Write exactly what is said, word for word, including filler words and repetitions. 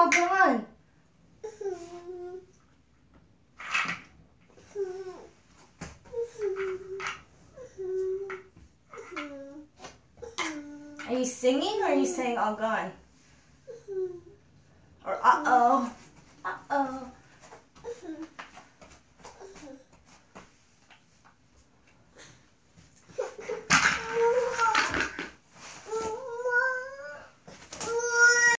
all gone. Are you singing or are you saying all gone? Or uh-oh. Uh-oh.